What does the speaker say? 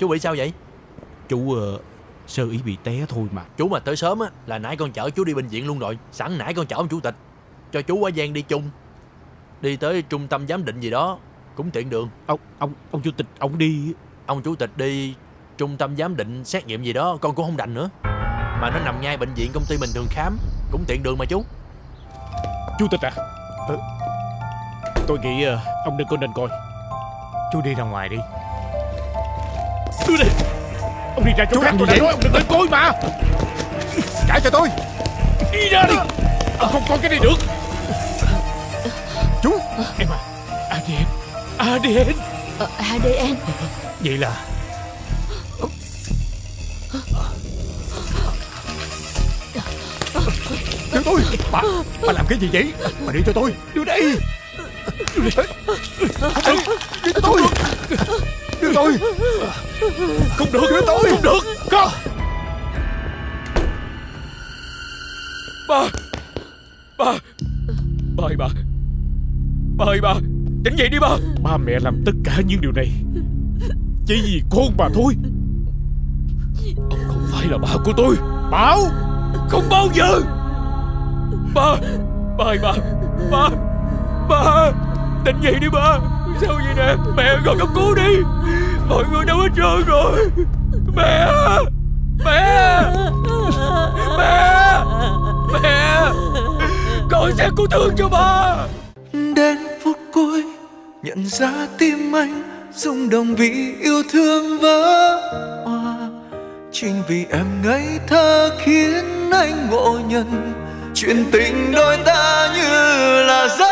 Chú bị sao vậy? Chú sơ ý bị té thôi mà. Chú mà tới sớm á là nãy con chở chú đi bệnh viện luôn rồi. Sẵn nãy con chở ông chủ tịch, cho chú qua Giang đi chung, đi tới trung tâm giám định gì đó cũng tiện đường. Ông chủ tịch ông đi. Ông chủ tịch đi trung tâm giám định xét nghiệm gì đó con cũng không rành nữa. Mà nó nằm ngay bệnh viện công ty mình thường khám, cũng tiện đường mà chú. Chủ tịch à? Tôi nghĩ ông đừng có nên coi. Chú đi ra ngoài đi. Đưa đây. Ông đi ra chỗ khác, tôi đã nói ông đừng nên coi mà. Trả cho tôi. Đi ra đi. Ông không coi cái này được. Chú. Em à, ADN. ADN. Vậy là đưa tôi. Bà làm cái gì vậy? Bà đi cho tôi. Đưa đây. Đưa cho tôi. Đưa tôi. Không được. Đưa tôi. Không được. Không. Ba ơi bà, tỉnh dậy đi ba. Ba mẹ làm tất cả những điều này chỉ vì con bà thôi. Ông không phải là ba của tôi. Bảo không bao giờ. Ba ơi ba, tỉnh dậy đi ba. Sao vậy nè? Mẹ gọi cấp cứu đi. Mọi người đâu hết trơn rồi. Mẹ. Gọi xe cứu thương cho ba. Đến phút cuối nhận ra tim anh rung động vì yêu thương vỡ òa. Chính vì em ngây thơ khiến anh ngộ nhận chuyện tình đôi ta như là giấc